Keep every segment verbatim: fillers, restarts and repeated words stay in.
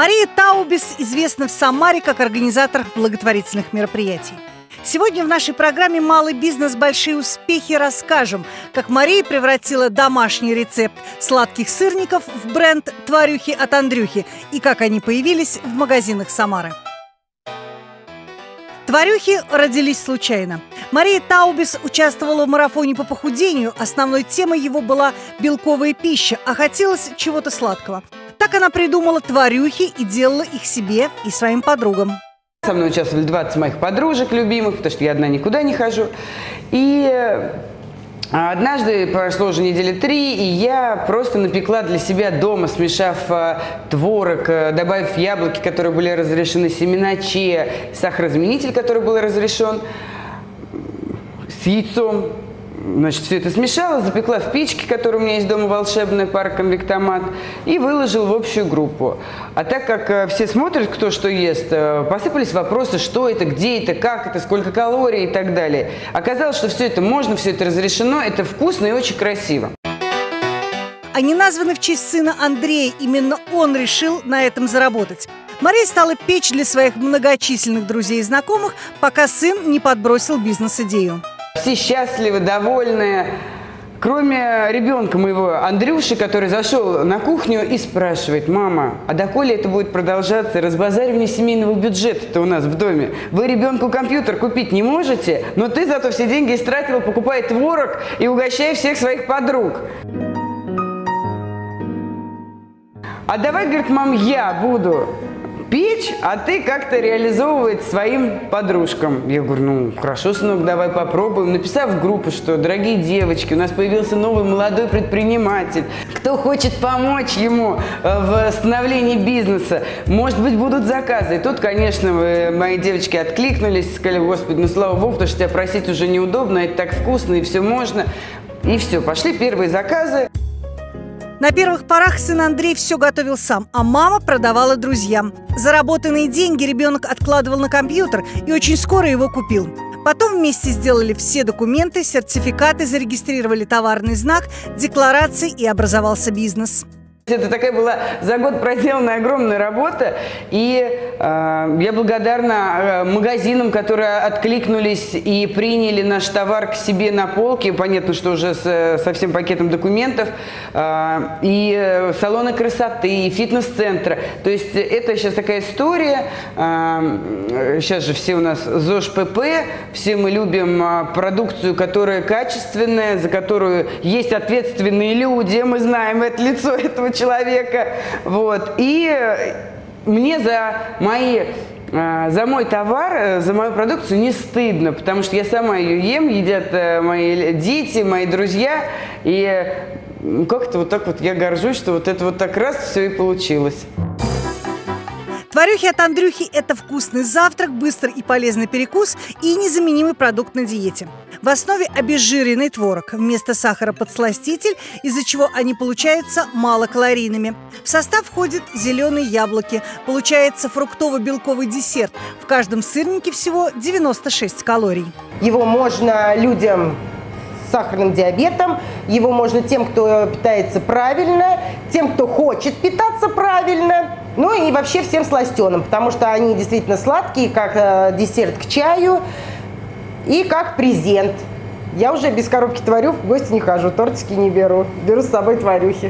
Мария Таубис известна в Самаре как организатор благотворительных мероприятий. Сегодня в нашей программе «Малый бизнес. Большие успехи» расскажем, как Мария превратила домашний рецепт сладких сырников в бренд «Тварюхи от Андрюхи» и как они появились в магазинах Самары. «Тварюхи» родились случайно. Мария Таубис участвовала в марафоне по похудению. Основной темой его была белковая пища, а хотелось чего-то сладкого. Так она придумала «Тварюхи» и делала их себе и своим подругам. Со мной участвовали двадцать моих подружек любимых, потому что я одна никуда не хожу. И однажды прошло уже недели три, и я просто напекла для себя дома, смешав творог, добавив яблоки, которые были разрешены, семена чиа, сахарозаменитель, который был разрешен, с яйцом. Значит, все это смешала, запекла в печке, которая у меня есть дома, волшебная, пароконвектомат, и выложил в общую группу. А так как все смотрят, кто что ест, посыпались вопросы, что это, где это, как это, сколько калорий и так далее. Оказалось, что все это можно, все это разрешено, это вкусно и очень красиво. Они названы в честь сына Андрея, именно он решил на этом заработать. Мария стала печь для своих многочисленных друзей и знакомых, пока сын не подбросил бизнес-идею. Все счастливы, довольны, кроме ребенка моего Андрюши, который зашел на кухню и спрашивает: мама, а доколе это будет продолжаться, разбазаривание семейного бюджета-то у нас в доме? Вы ребенку компьютер купить не можете, но ты зато все деньги истратила, покупая творог и угощая всех своих подруг. А давай, говорит, мам, я буду печь, а ты как-то реализовывать своим подружкам. Я говорю: ну, хорошо, сынок, давай попробуем. Написав в группу, что, дорогие девочки, у нас появился новый молодой предприниматель. Кто хочет помочь ему в становлении бизнеса, может быть, будут заказы. И тут, конечно, мои девочки откликнулись, сказали: господи, ну, слава богу, потому что тебя просить уже неудобно, это так вкусно, и все можно. И все, пошли первые заказы. На первых порах сын Андрей все готовил сам, а мама продавала друзьям. Заработанные деньги ребенок откладывал на компьютер и очень скоро его купил. Потом вместе сделали все документы, сертификаты, зарегистрировали товарный знак, декларации, и образовался бизнес. Это такая была за год проделанная огромная работа, и э, я благодарна магазинам, которые откликнулись и приняли наш товар к себе на полке, понятно, что уже с, со всем пакетом документов, э, и салоны красоты, и фитнес-центры. То есть это сейчас такая история, э, сейчас же все у нас ЗОЖ ПП, все мы любим продукцию, которая качественная, за которую есть ответственные люди, мы знаем это лицо этого человека, вот, и мне за мои, за мой товар, за мою продукцию не стыдно, потому что я сама ее ем, едят мои дети, мои друзья, и как-то вот так вот я горжусь, что вот это вот так раз все и получилось. «Тварюхи от Андрюхи» – это вкусный завтрак, быстрый и полезный перекус и незаменимый продукт на диете. В основе обезжиренный творог, вместо сахара подсластитель, из-за чего они получаются малокалорийными. В состав входят зеленые яблоки, получается фруктово-белковый десерт. В каждом сырнике всего девяносто шесть калорий. Его можно людям с сахарным диабетом, его можно тем, кто питается правильно, тем, кто хочет питаться правильно. Ну и вообще всем сластеным, потому что они действительно сладкие, как э, десерт к чаю и как презент. Я уже без коробки творю, в гости не хожу, тортики не беру, беру с собой тварюхи.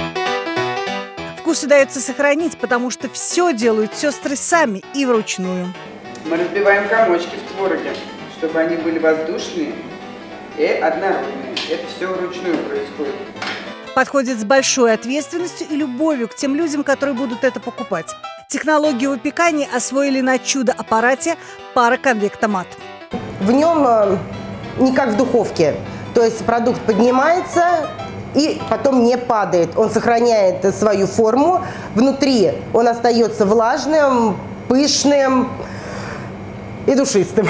Вкус удается сохранить, потому что все делают сестры сами и вручную. Мы разбиваем комочки в твороге, чтобы они были воздушные и однородные. Это все вручную происходит. Подходит с большой ответственностью и любовью к тем людям, которые будут это покупать. Технологию выпекания освоили на чудо-аппарате пароконвектомат. В нем не как в духовке, то есть продукт поднимается и потом не падает. Он сохраняет свою форму, внутри он остается влажным, пышным и душистым.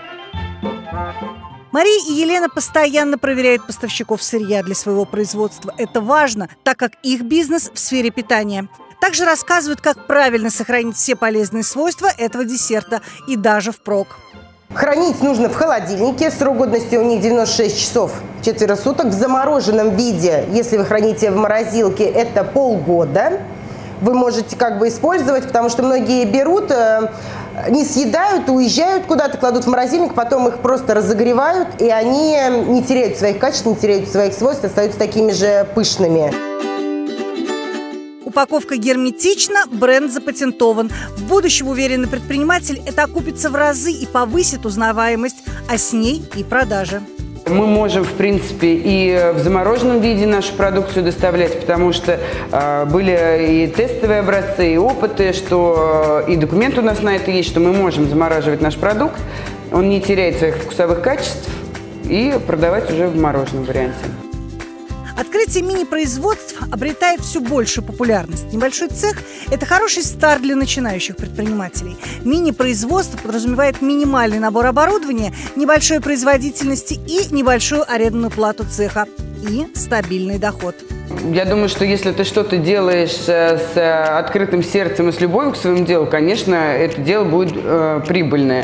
Мария и Елена постоянно проверяют поставщиков сырья для своего производства. Это важно, так как их бизнес в сфере питания. Также рассказывают, как правильно сохранить все полезные свойства этого десерта и даже впрок. Хранить нужно в холодильнике. Срок годности у них девяносто шесть часов, четверо суток. В замороженном виде, если вы храните в морозилке, это полгода. вы можете как бы использовать, потому что многие берут, не съедают, уезжают куда-то, кладут в морозильник, потом их просто разогревают, и они не теряют своих качеств, не теряют своих свойств, остаются такими же пышными. Упаковка герметична, бренд запатентован. В будущем, уверенный предприниматель, это окупится в разы и повысит узнаваемость, а с ней и продажи. Мы можем, в принципе, и в замороженном виде нашу продукцию доставлять, потому что э, были и тестовые образцы, и опыты, что э, и документ у нас на это есть, что мы можем замораживать наш продукт, он не теряет своих вкусовых качеств, и продавать уже в мороженом варианте. Открытие мини-производств обретает все большую популярность. Небольшой цех – это хороший старт для начинающих предпринимателей. Мини-производство подразумевает минимальный набор оборудования, небольшой производительности и небольшую арендную плату цеха. И стабильный доход. Я думаю, что если ты что-то делаешь с открытым сердцем и с любовью к своему делу, конечно, это дело будет э, прибыльное.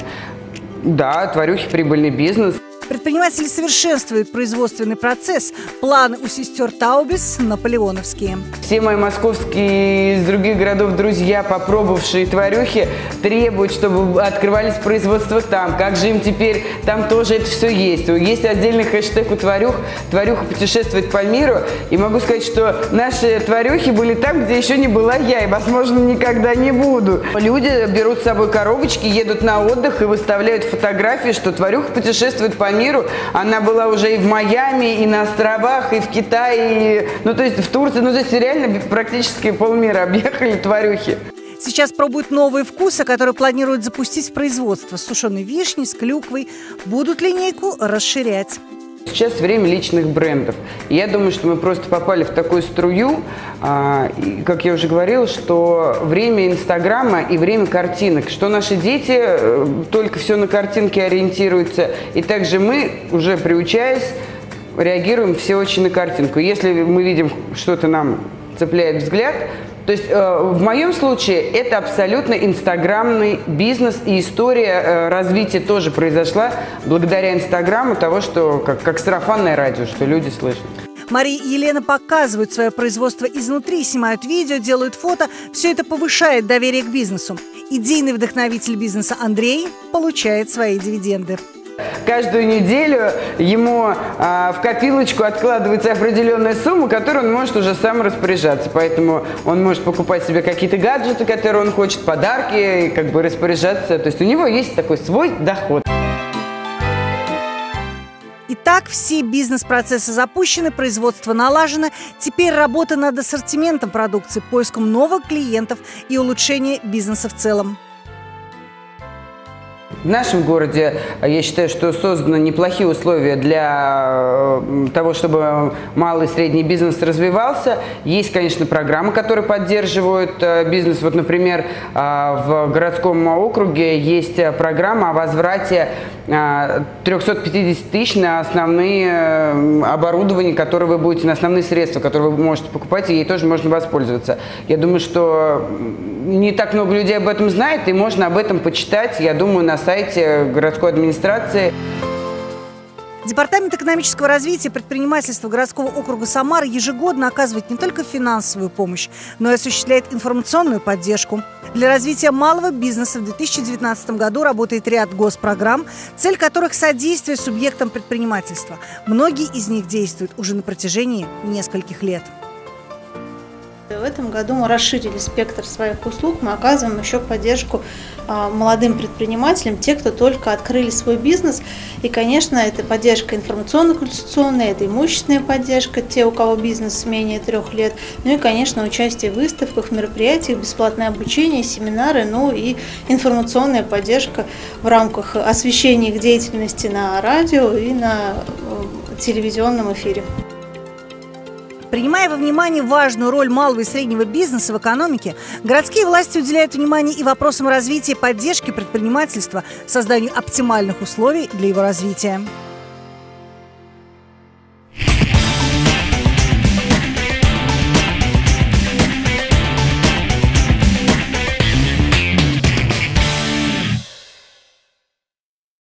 Да, Тварюхи – прибыльный бизнес. Предприниматели совершенствуют производственный процесс. Планы у сестер Таубис наполеоновские. Все мои московские из других городов друзья, попробовавшие Тварюхи, требуют, чтобы открывались производства там. Как же им теперь там тоже это все есть? Есть отдельный хэштег у Тварюх. Тварюха путешествует по миру. И могу сказать, что наши Тварюхи были там, где еще не была я. И, возможно, никогда не буду. Люди берут с собой коробочки, едут на отдых и выставляют фотографии, что Тварюха путешествует по миру. миру. Она была уже и в Майами, и на островах, и в Китае, и, ну то есть в Турции. Ну то есть реально практически полмира объехали Тварюхи. Сейчас пробуют новые вкусы, которые планируют запустить в производство. С сушеной вишней, с клюквой. Будут линейку расширять. Сейчас время личных брендов. И я думаю, что мы просто попали в такую струю, а, и, как я уже говорила, что время Инстаграма и время картинок, что наши дети э, только все на картинки ориентируются, и также мы, уже приучаясь, реагируем все очень на картинку. Если мы видим, что-то нам цепляет взгляд, то есть э, в моем случае это абсолютно инстаграмный бизнес, и история э, развития тоже произошла благодаря Инстаграму, того, что как, как сарафанное радио, что люди слышат. Мария и Елена показывают свое производство изнутри, снимают видео, делают фото. Все это повышает доверие к бизнесу. Идейный вдохновитель бизнеса Андрей получает свои дивиденды. Каждую неделю ему а, в копилочку откладывается определенная сумма, которой он может уже сам распоряжаться. Поэтому он может покупать себе какие-то гаджеты, которые он хочет, подарки, и как бы распоряжаться. То есть у него есть такой свой доход. Итак, все бизнес-процессы запущены, производство налажено. Теперь работа над ассортиментом продукции, поиском новых клиентов и улучшение бизнеса в целом. В нашем городе, я считаю, что созданы неплохие условия для того, чтобы малый и средний бизнес развивался. Есть, конечно, программы, которые поддерживают бизнес. Вот, например, в городском округе есть программа о возврате трёхсот пятидесяти тысяч на основные оборудования, которые вы будете, на основные средства, которые вы можете покупать, и ей тоже можно воспользоваться. Я думаю, что не так много людей об этом знает, и можно об этом почитать, я думаю, на сайте городской администрации. Департамент экономического развития и предпринимательства городского округа Самары ежегодно оказывает не только финансовую помощь, но и осуществляет информационную поддержку. Для развития малого бизнеса в две тысячи девятнадцатом году работает ряд госпрограмм, цель которых – содействие субъектам предпринимательства. Многие из них действуют уже на протяжении нескольких лет. В этом году мы расширили спектр своих услуг, мы оказываем еще поддержку а, молодым предпринимателям, те, кто только открыли свой бизнес. И, конечно, это поддержка информационно-консультационная, это имущественная поддержка, те, у кого бизнес менее трех лет. Ну и, конечно, участие в выставках, мероприятиях, бесплатное обучение, семинары, ну и информационная поддержка в рамках освещения их деятельности на радио и на э, телевизионном эфире. Принимая во внимание важную роль малого и среднего бизнеса в экономике, городские власти уделяют внимание и вопросам развития и поддержки предпринимательства, созданию оптимальных условий для его развития.